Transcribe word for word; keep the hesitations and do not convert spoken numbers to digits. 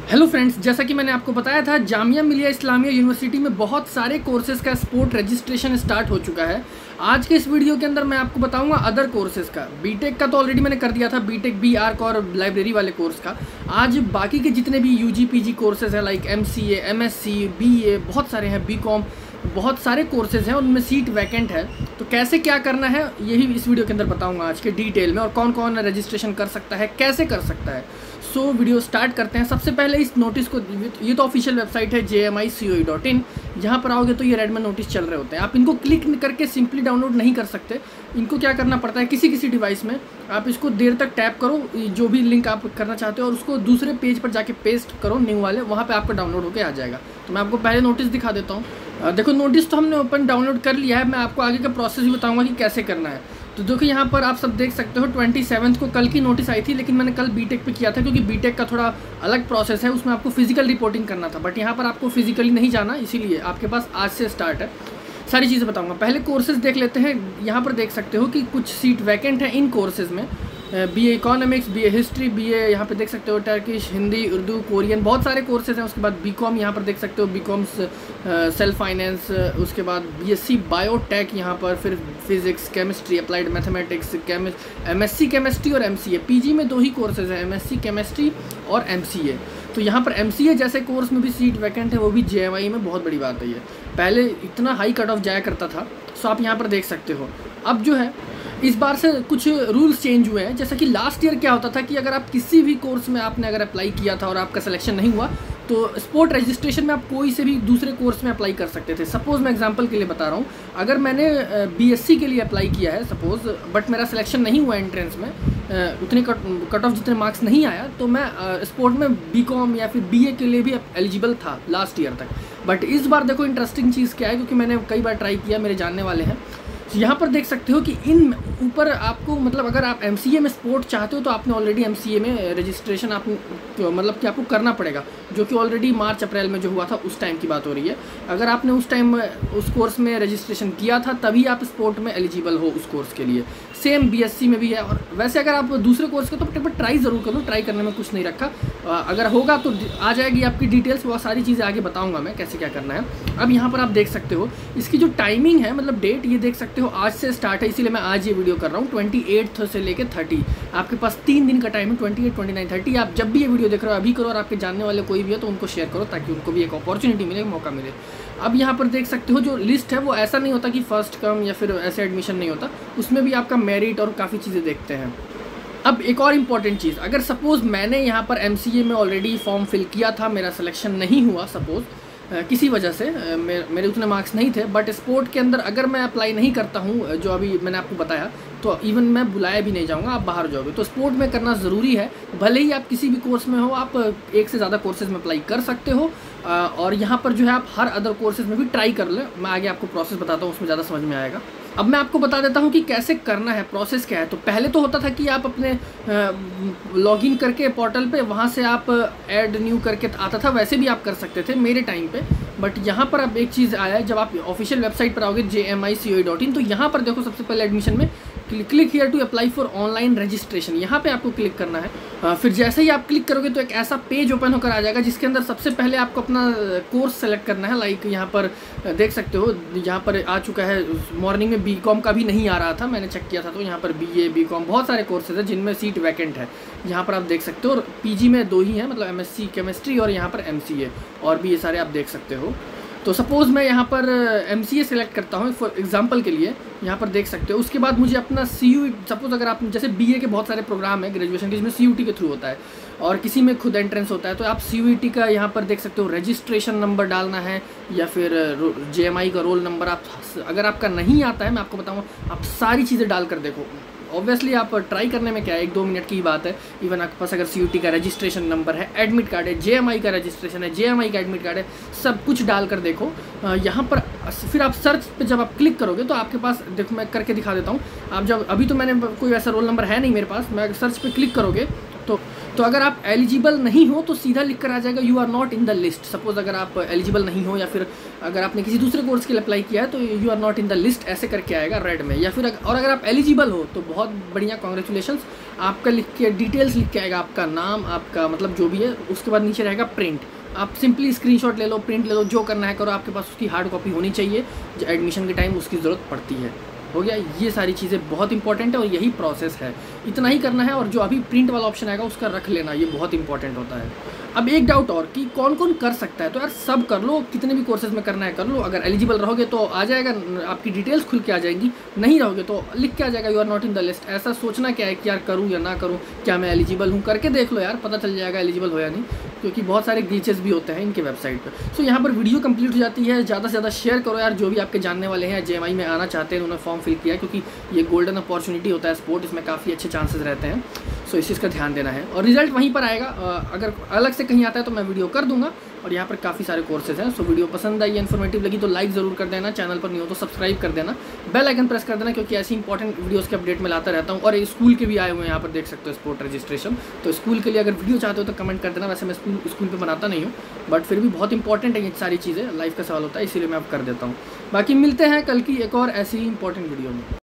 Hello friends, जैसा कि मैंने आपको बताया था, जामिया मिलिया इस्लामिया यूनिवर्सिटी में बहुत सारे कोर्सेज़ का स्पोर्ट रजिस्ट्रेशन स्टार्ट हो चुका है। आज के इस वीडियो के अंदर मैं आपको बताऊंगा अदर कोर्सेज़ का। बीटेक का तो ऑलरेडी मैंने कर दिया था, बीटेक बी आर्क और लाइब्रेरी वाले कोर्स का। आज बाकी के जितने भी यूजी पीजी कोर्सेज़ हैं लाइक एमसीए, एमएससी, बीए, बहुत सारे हैं, बीकॉम, बहुत सारे कोर्सेज़ हैं, उनमें सीट वैकेंट है। तो कैसे क्या करना है यही इस वीडियो के अंदर बताऊंगा आज के डिटेल में, और कौन कौन रजिस्ट्रेशन कर सकता है, कैसे कर सकता है। सो so, वीडियो स्टार्ट करते हैं। सबसे पहले इस नोटिस को, ये तो ऑफिशियल वेबसाइट है J M I C O E dot in. यहाँ पर आओगे तो ये रेड में नोटिस चल रहे होते हैं। आप इनको क्लिक करके सिंपली डाउनलोड नहीं कर सकते। इनको क्या करना पड़ता है, किसी किसी डिवाइस में आप इसको देर तक टैप करो, जो भी लिंक आप करना चाहते हो, और उसको दूसरे पेज पर जाके पेस्ट करो, न्यू वाले, वहाँ पर आपका डाउनलोड होकर आ जाएगा। तो मैं आपको पहले नोटिस दिखा देता हूँ। देखो, नोटिस तो हमने ओपन डाउनलोड कर लिया है। मैं आपको आगे का प्रोसेस भी बताऊँगा कि कैसे करना है। तो देखो, यहाँ पर आप सब देख सकते हो ट्वेंटी सेवन्थ को कल की नोटिस आई थी, लेकिन मैंने कल बीटेक पे किया था क्योंकि बीटेक का थोड़ा अलग प्रोसेस है, उसमें आपको फिजिकल रिपोर्टिंग करना था। बट यहाँ पर आपको फिजिकली नहीं जाना, इसीलिए आपके पास आज से स्टार्ट है। सारी चीज़ें बताऊंगा। पहले कोर्सेज देख लेते हैं। यहाँ पर देख सकते हो कि कुछ सीट वैकेंट है इन कोर्सेज़ में। B A economics, B A history, B A यहाँ पर देख सकते हो टर्किश, हिंदी, उर्दू, कोरियन, बहुत सारे कोर्सेज हैं। उसके बाद बी कॉम यहाँ पर देख सकते हो, बी कॉम सेल्फ फाइनेंस, उसके बाद बी एस सी बायोटेक यहाँ पर, फिर physics, chemistry, applied mathematics, chemist M S C chemistry और M C A. P G में दो ही कोर्सेज हैं, एम एस सी केमिस्ट्री और एम सी ए। तो यहाँ पर एम सी ए जैसे कोर्स में भी सीट वैकेंट है, वो भी जे एम आई में। बहुत बड़ी बात है ये, पहले इतना हाई कट ऑफ जाया करता था। सो आप यहाँ पर देख सकते हो। अब जो है इस बार से कुछ रूल्स चेंज हुए हैं। जैसा कि लास्ट ईयर क्या होता था कि अगर आप किसी भी कोर्स में आपने अगर अप्लाई किया था और आपका सिलेक्शन नहीं हुआ, तो स्पोर्ट रजिस्ट्रेशन में आप कोई से भी दूसरे कोर्स में अप्लाई कर सकते थे। सपोज़ मैं एग्जांपल के लिए बता रहा हूँ, अगर मैंने बीएससी के लिए अप्लाई किया है सपोज़, बट मेरा सिलेक्शन नहीं हुआ एंट्रेंस में, उतने कट कट ऑफ जितने मार्क्स नहीं आया, तो मैं स्पोर्ट में बीकॉम या फिर बीए के लिए भी एलिजिबल था लास्ट ईयर तक। बट इस बार देखो इंटरेस्टिंग चीज़ क्या है, क्योंकि मैंने कई बार ट्राई किया, मेरे जानने वाले हैं। तो यहाँ पर देख सकते हो कि इन ऊपर आपको, मतलब अगर आप एम सी ए में स्पोर्ट चाहते हो तो आपने ऑलरेडी एम सी ए में रजिस्ट्रेशन आप मतलब कि आपको करना पड़ेगा, जो कि ऑलरेडी मार्च अप्रैल में जो हुआ था उस टाइम की बात हो रही है। अगर आपने उस टाइम उस कोर्स में रजिस्ट्रेशन किया था तभी आप स्पोर्ट में एलिजिबल हो उस कोर्स के लिए। सेम बी एस सी में भी है। और वैसे अगर आप दूसरे कोर्स के तो एक बार ट्राई ज़रूर करो, ट्राई करने में कुछ नहीं रखा। अगर होगा तो आ जाएगी आपकी डिटेल्स, वो सारी चीज़ें आगे बताऊँगा मैं कैसे क्या करना है। अब यहाँ पर आप देख सकते हो इसकी जो टाइमिंग है, मतलब डेट, ये देख सकते हो आज से स्टार्ट है, इसीलिए मैं आज ये वीडियो कर रहा हूँ। ट्वेंटी एट्थ से लेकर थर्टी आपके पास तीन दिन का टाइम है, twenty eight, twenty nine, thirty. आप जब भी ये वीडियो देख रहे हो अभी करो, और आपके जानने वाले कोई भी है तो उनको शेयर करो, ताकि उनको भी एक अपॉर्चुनिटी मिले, मौका मिले। अब यहाँ पर देख सकते हो जो लिस्ट है वो ऐसा नहीं होता कि फर्स्ट कम या फिर ऐसे एडमिशन नहीं होता, उसमें भी आपका मेरिट और काफ़ी चीज़ें देखते हैं। अब एक और इम्पॉर्टेंट चीज़, अगर सपोज़ मैंने यहाँ पर एम सी ए में ऑलरेडी फॉर्म फिल किया था, मेरा सिलेक्शन नहीं हुआ सपोज़ किसी वजह से, मेरे उतने मार्क्स नहीं थे, बट स्पोर्ट के अंदर अगर मैं अप्लाई नहीं करता हूँ जो अभी मैंने आपको बताया, तो इवन मैं बुलाया भी नहीं जाऊँगा, आप बाहर जाओगे। तो स्पोर्ट में करना ज़रूरी है। भले ही आप किसी भी कोर्स में हो, आप एक से ज़्यादा कोर्सेज़ में अप्लाई कर सकते हो। और यहाँ पर जो है आप हर अदर कोर्सेज़ में भी ट्राई कर लें। मैं आगे आपको प्रोसेस बताता हूँ, उसमें ज़्यादा समझ में आएगा। अब मैं आपको बता देता हूँ कि कैसे करना है, प्रोसेस क्या है। तो पहले तो होता था कि आप अपने लॉगिन करके पोर्टल पे, वहाँ से आप ऐड न्यू करके आता था, वैसे भी आप कर सकते थे मेरे टाइम पे। बट यहाँ पर अब एक चीज़ आया है, जब आप ऑफिशियल वेबसाइट पर आओगे जे M I C O E dot in, तो यहाँ पर देखो सबसे पहले एडमिशन में click here to apply for online registration, यहाँ पे आपको क्लिक करना है। आ, फिर जैसे ही आप क्लिक करोगे तो एक ऐसा पेज ओपन होकर आ जाएगा, जिसके अंदर सबसे पहले आपको अपना कोर्स सेलेक्ट करना है। लाइक यहाँ पर देख सकते हो, यहाँ पर आ चुका है। मॉर्निंग में बी कॉम का भी नहीं आ रहा था, मैंने चेक किया था, तो यहाँ पर बी ए, बी कॉम, बहुत सारे कोर्सेज हैं जिनमें सीट वैकेंट है। यहाँ पर आप देख सकते हो, और पी जी में दो ही हैं, मतलब एम एस सी केमिस्ट्री और यहाँ पर एम सी ए, और भी ये सारे आप देख सकते हो। तो सपोज़ मैं यहाँ पर एम सी ए सेलेक्ट करता हूँ फॉर एग्जांपल के लिए, यहाँ पर देख सकते हो। उसके बाद मुझे अपना सी यू, सपोज़ अगर आप, जैसे बी ए के बहुत सारे प्रोग्राम है ग्रेजुएशन के, जिसमें सी यू टी के थ्रू होता है, और किसी में खुद एंट्रेंस होता है, तो आप सी यू टी का यहाँ पर देख सकते हो रजिस्ट्रेशन नंबर डालना है, या फिर जे एम आई का रोल नंबर। आप अगर आपका नहीं आता है, मैं आपको बताऊँ, आप सारी चीज़ें डाल कर देखो। ऑब्वियसली आप ट्राई करने में क्या है, एक दो मिनट की बात है। इवन आपके पास अगर सी यू टी का रजिस्ट्रेशन नंबर है, एडमिट कार्ड है, जे एम आई का रजिस्ट्रेशन है, जे एम आई का एडमिट कार्ड है, सब कुछ डाल कर देखो। यहाँ पर फिर आप सर्च पे जब आप क्लिक करोगे तो आपके पास, देखो मैं करके दिखा देता हूँ। आप जब, अभी तो मैंने कोई वैसा रोल नंबर है नहीं मेरे पास, मैं सर्च पे क्लिक करोगे तो तो अगर आप एलिजिबल नहीं हो तो सीधा लिख कर आ जाएगा you are not in the list. Suppose अगर आप एलिजिबल नहीं हो, या फिर अगर आपने किसी दूसरे कोर्स के लिए अप्लाई किया है, तो you are not in the list ऐसे करके आएगा रेड में। या फिर और अगर आप एलिजिबल हो तो बहुत बढ़िया, कॉन्ग्रेचुलेशंस, आपका लिख के डिटेल्स लिख के आएगा, आपका नाम, आपका मतलब जो भी है, उसके बाद नीचे रहेगा प्रिंट। आप सिंपली स्क्रीनशॉट ले लो, प्रिंट ले लो, जो करना है करो, आपके पास उसकी हार्ड कॉपी होनी चाहिए, जो एडमिशन के टाइम उसकी ज़रूरत पड़ती है। हो गया, ये सारी चीज़ें बहुत इंपॉर्टेंट है और यही प्रोसेस है, इतना ही करना है। और जो अभी प्रिंट वाला ऑप्शन आएगा उसका रख लेना, ये बहुत इंपॉर्टेंट होता है। अब एक डाउट और कि कौन कौन कर सकता है, तो यार सब कर लो, कितने भी कोर्सेज में करना है कर लो। अगर एलिजिबल रहोगे तो आ जाएगा, आपकी डिटेल्स खुल के आ जाएंगी, नहीं रहोगे तो लिख के आ जाएगा you are not in the list. ऐसा सोचना क्या है कि यार करूँ या ना करूँ, क्या मैं एलिजिबल हूँ, करके देख लो यार, पता चल जाएगा एलिजिबल हो या नहीं, क्योंकि बहुत सारे ग्लिचेस भी होते हैं इनके वेबसाइट पर। सो यहाँ पर वीडियो कंप्लीट हो जाती है, ज़्यादा से ज़्यादा शेयर करो यार, जो भी आपके जानने वाले हैं जेएमआई में आना चाहते हैं, उन्होंने फॉर्म फिल किया है, क्योंकि ये गोल्डन अपॉर्चुनिटी होता है स्पोर्ट, इसमें काफ़ी अच्छे चांसेस रहते हैं। सो इस चीज़ का ध्यान देना है और रिजल्ट वहीं पर आएगा। अगर अलग से कहीं आता है तो मैं वीडियो कर दूंगा। और यहाँ पर काफ़ी सारे कोर्सेज हैं। सो वीडियो पसंद आई, इन्फॉर्मेटिव लगी तो लाइक ज़रूर कर देना, चैनल पर नहीं हो तो सब्सक्राइब कर देना, बेल आइकन प्रेस कर देना, क्योंकि ऐसी इंपॉर्टेंट वीडियोस के अपडेट में लाता रहता हूँ। और स्कूल के भी आए हुए हैं, यहाँ पर देख सकते हो स्पोर्ट रजिस्ट्रेशन। तो स्कूल के लिए अगर वीडियो चाहते हो तो कमेंट कर देना। वैसे मैं स्कूल स्कूल पर बनाता नहीं हूँ, बट फिर भी बहुत इंपॉर्टेंट है ये सारी चीज़ें, लाइफ का सवाल होता है, इसीलिए मैं अब कर देता हूँ। बाकी मिलते हैं कल की एक और ऐसी इंपॉर्टेंट वीडियो में।